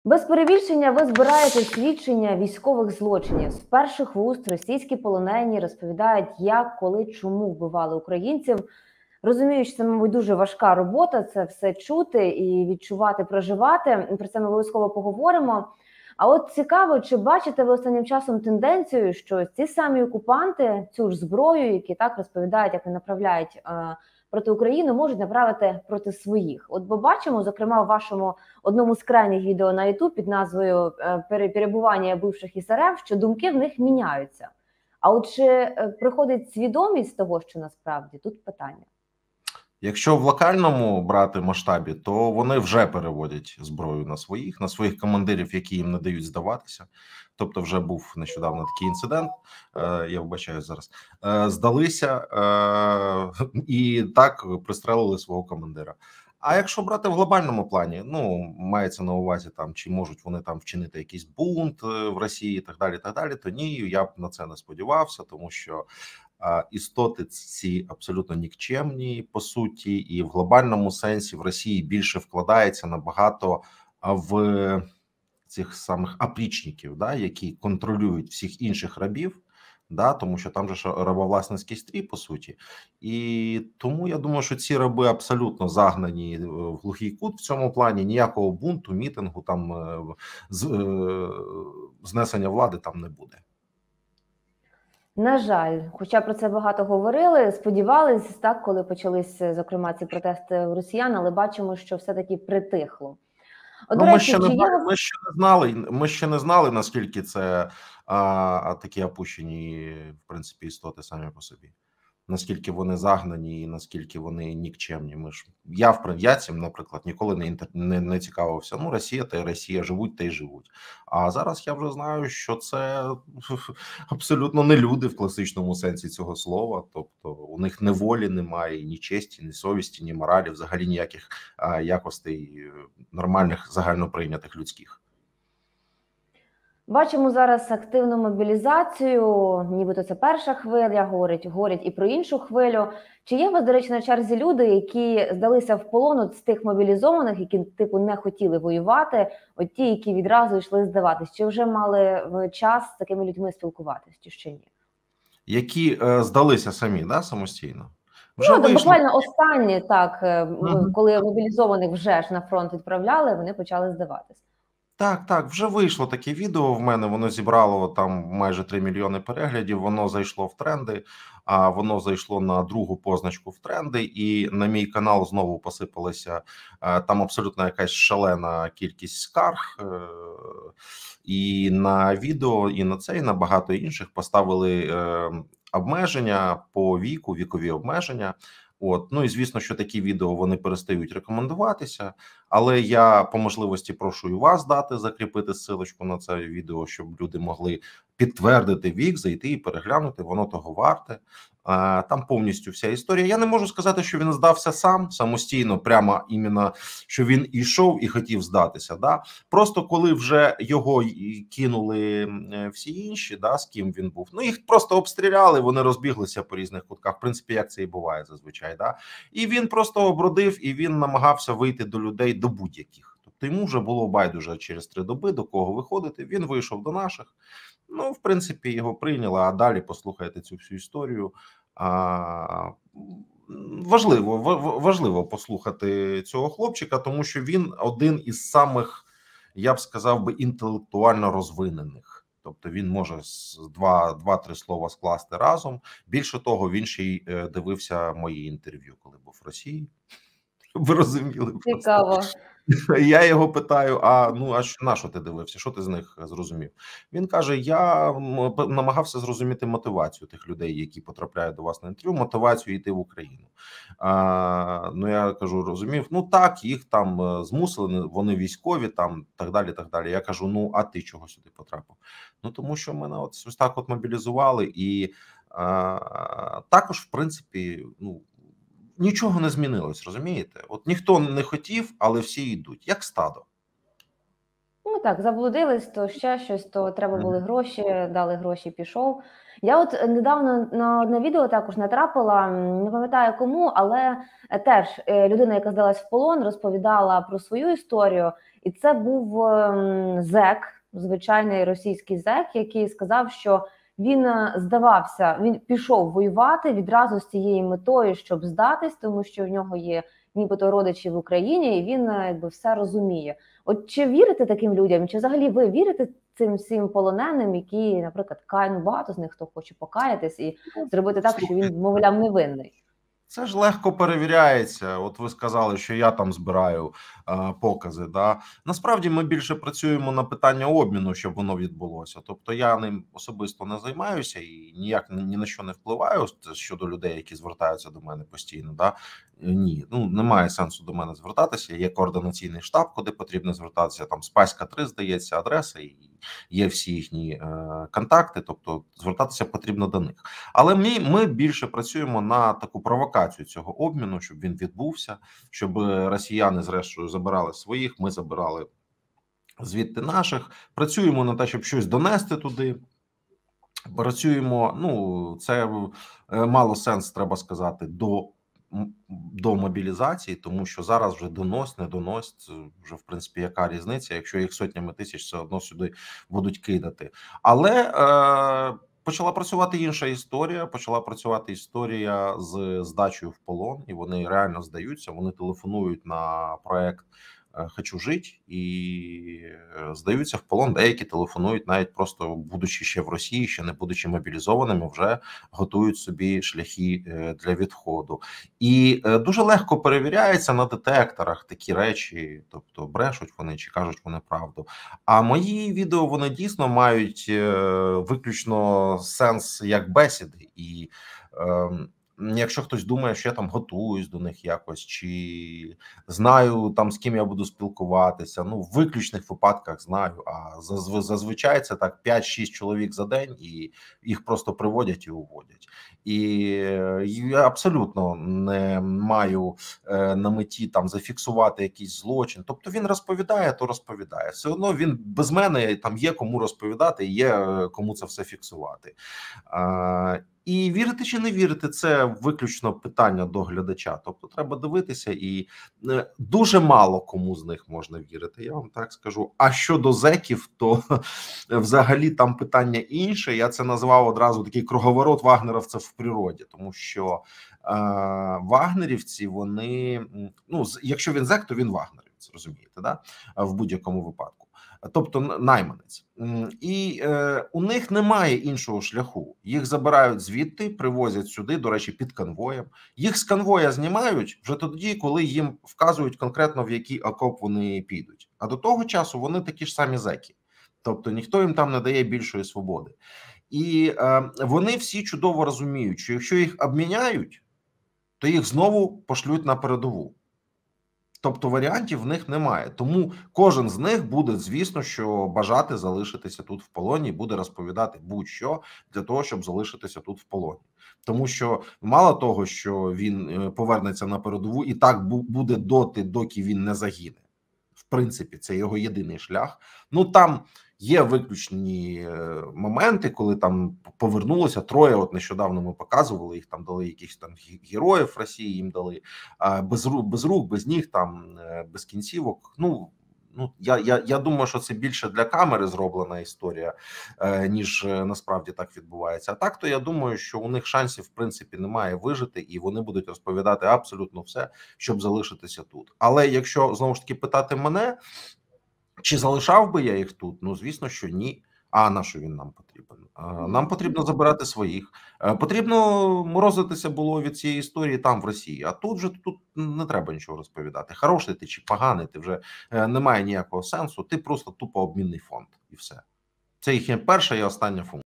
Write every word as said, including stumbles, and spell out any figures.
Без перебільшення ви збираєте свідчення військових злочинів. З перших вуст російські полонені розповідають, як, коли, чому вбивали українців. Розумію, що це, мабуть, дуже важка робота, це все чути і відчувати, проживати. Про це ми обов'язково поговоримо. А от цікаво, чи бачите ви останнім часом тенденцію, що ці самі окупанти цю ж зброю, які так розповідають, як і направляють е, проти України, можуть направити проти своїх. От бо бачимо, зокрема, у вашому одному з крайніх відео на YouTube під назвою «Перебування бивших ес ер еф», що думки в них міняються. А от чи приходить свідомість того, що насправді тут питання? Якщо в локальному брати масштабі, то вони вже переводять зброю на своїх, на своїх командирів, які їм не дають здаватися. Тобто вже був нещодавно такий інцидент, я вбачаю зараз, здалися і так пристрелили свого командира. А якщо брати в глобальному плані, ну, мається на увазі там, чи можуть вони там вчинити якийсь бунт в Росії і так далі, так далі, то ні, я б на це не сподівався, тому що а, істоти ці абсолютно нікчемні, по суті, і в глобальному сенсі в Росії більше вкладається набагато в цих самих опричників, да, які контролюють всіх інших рабів, да, тому що там же ж рабовласницький стрій, по суті. І тому я думаю, що ці раби абсолютно загнані в глухий кут в цьому плані. Ніякого бунту, мітингу, там знесення влади там не буде. На жаль, хоча про це багато говорили, сподівались, так, коли почалися, зокрема, ці протести росіян, але бачимо, що все-таки притихло. От, ну, ми, речі, ще не, є... ми ще не знали, ми ще не знали, наскільки це а, такі опущені, в принципі, істоти самі по собі. Наскільки вони загнані і наскільки вони нікчемні. Ми ж, я, в я цим, наприклад, ніколи не, не, не цікавився. Ну, Росія та й Росія, живуть та й живуть. А зараз я вже знаю, що це абсолютно не люди в класичному сенсі цього слова. Тобто у них ні волі немає, ні честі, ні совісті, ні моралі, взагалі ніяких а, якостей нормальних, загальноприйнятих людських. Бачимо зараз активну мобілізацію, нібито це перша хвиля, говорять, говорять і про іншу хвилю. Чи є у вас, до речі, на черзі люди, які здалися в полон от з тих мобілізованих, які типу не хотіли воювати, от ті, які відразу йшли здаватись? Чи вже мали час з такими людьми спілкуватись, чи ще ні? Які е, здалися самі, да, самостійно? Вже ну, буквально останні, так, uh-huh. коли мобілізованих вже ж на фронт відправляли, вони почали здаватись. Так, так, вже вийшло таке відео в мене, воно зібрало там майже три мільйони переглядів, воно зайшло в тренди, а воно зайшло на другу позначку в тренди, і на мій канал знову посипалася там абсолютно якась шалена кількість скарг, і на відео, і на це, і на багато інших поставили обмеження по віку, вікові обмеження. От, ну і звісно, що такі відео вони перестають рекомендуватися, але я по можливості прошу і вас дати, закріпити ссылочку на це відео, щоб люди могли підтвердити вік, зайти і переглянути, воно того варте. А, там повністю вся історія. Я не можу сказати, що він здався сам, самостійно, прямо іменно, що він ішов і хотів здатися. Да? Просто коли вже його кинули всі інші, да, з ким він був, ну їх просто обстріляли, вони розбіглися по різних кутках, в принципі, як це і буває зазвичай. Да? І він просто обродив, і він намагався вийти до людей, до будь-яких. Тобто йому вже було байдуже через три доби, до кого виходити, він вийшов до наших. Ну, в принципі, його прийняли, а далі послухайте цю всю історію. А, важливо, важливо послухати цього хлопчика, тому що він один із самих, я б сказав би, інтелектуально розвинених. Тобто він може два, два-три слова скласти разом. Більше того, він ще й дивився мої інтерв'ю, коли був в Росії. Ви розуміли? Цікаво. Я його питаю, а ну а що, на що ти дивився, що ти з них зрозумів? Він каже, я намагався зрозуміти мотивацію тих людей, які потрапляють до вас на інтерв'ю, мотивацію йти в Україну. А, ну я кажу, розумів, ну так, їх там змусили, вони військові, там так далі, так далі. Я кажу, ну а ти чого сюди потрапив? Ну тому що мене от ось так от мобілізували і а, також, в принципі, ну, нічого не змінилось, розумієте? От ніхто не хотів, але всі йдуть, як стадо. Ну, Ну так, заблудились, то ще щось, то треба Мгм. були гроші, дали гроші, пішов. Я от недавно на одне відео також натрапила, м, не пам'ятаю кому, але е, теж е, людина, яка здалась в полон, розповідала про свою історію, і це був ем, зек, звичайний російський зек, який сказав, що він е, здавався, він пішов воювати відразу з цією метою, щоб здатись, тому що в нього є нібито родичі в Україні, і він е, якби все розуміє. От чи вірите таким людям, чи взагалі ви вірите цим всім полоненим, які, наприклад, кай, ну багато з них хто хоче покаятись і зробити так, що він, мовляв, невинний? Це ж легко перевіряється. От ви сказали, що я там збираю е, покази. Да? Насправді ми більше працюємо на питання обміну, щоб воно відбулося. Тобто я ним особисто не займаюся і ніяк ні на що не впливаю щодо людей, які звертаються до мене постійно. Да? Ні, ну немає сенсу до мене звертатися. Є координаційний штаб, куди потрібно звертатися. Там Спаська три, здається, адреса, і є всі їхні е, контакти. Тобто звертатися потрібно до них. Але ми, ми більше працюємо на таку провокацію цього обміну, щоб він відбувся, щоб росіяни зрештою забирали своїх, ми забирали звідти наших. Працюємо на те, щоб щось донести туди. Працюємо, ну це е, мало сенс, треба сказати, до до мобілізації, тому що зараз вже донось, не донось, вже в принципі яка різниця, якщо їх сотнями тисяч все одно сюди будуть кидати. Але е, почала працювати інша історія, почала працювати історія з здачею в полон, і вони реально здаються, вони телефонують на проект «Хочу жить» і здаються в полон. Деякі телефонують навіть просто будучи ще в Росії, ще не будучи мобілізованими, вже готують собі шляхи для відходу. І дуже легко перевіряється на детекторах такі речі, тобто брешуть вони чи кажуть вони правду. А мої відео, вони дійсно мають виключно сенс як бесіди. І якщо хтось думає, що я там готуюсь до них якось, чи знаю там з ким я буду спілкуватися, ну в виключних випадках знаю, а зазвичай це так п'ять-шість чоловік за день, і їх просто приводять і уводять. І я абсолютно не маю на меті там зафіксувати якийсь злочин. Тобто він розповідає, то розповідає. Все одно він без мене там є кому розповідати, є кому це все фіксувати. І вірити чи не вірити, це виключно питання до глядача. Тобто треба дивитися, і дуже мало кому з них можна вірити, я вам так скажу. А щодо зеків, то взагалі там питання інше. Я це назвав одразу такий круговорот вагнеровців в природі, тому що е, вагнерівці, вони, ну, якщо він зек, то він вагнерівець, розумієте, да? В будь-якому випадку. Тобто найманець. І е, у них немає іншого шляху. Їх забирають звідти, привозять сюди, до речі, під конвоєм. Їх з конвоя знімають вже тоді, коли їм вказують конкретно, в який окоп вони підуть. А до того часу вони такі ж самі зеки. Тобто ніхто їм там не дає більшої свободи. І е, вони всі чудово розуміють, що якщо їх обміняють, то їх знову пошлють на передову. Тобто варіантів в них немає. Тому кожен з них буде, звісно, що бажати залишитися тут в полоні, буде розповідати будь-що для того, щоб залишитися тут в полоні. Тому що мало того, що він повернеться на передову, і так буде доти, доки він не загине. В принципі, це його єдиний шлях. Ну, там є виключні моменти, коли там повернулося троє. От нещодавно ми показували їх, там дали якихось там героїв Росії, їм дали без рук, без рук, без ніг, там без кінцівок. Ну, ну я, я, я думаю, що це більше для камери зроблена історія, ніж насправді так відбувається. А так, то я думаю, що у них шансів в принципі немає вижити, і вони будуть розповідати абсолютно все, щоб залишитися тут. Але якщо знову ж таки питати мене, чи залишав би я їх тут? Ну, звісно, що ні. А на що він нам потрібен? Нам потрібно забирати своїх. Потрібно морозитися було від цієї історії там, в Росії. А тут вже тут не треба нічого розповідати. Хороший ти чи поганий, ти вже немає ніякого сенсу. Ти просто тупо обмінний фонд і все. Це їхня перша і остання функція.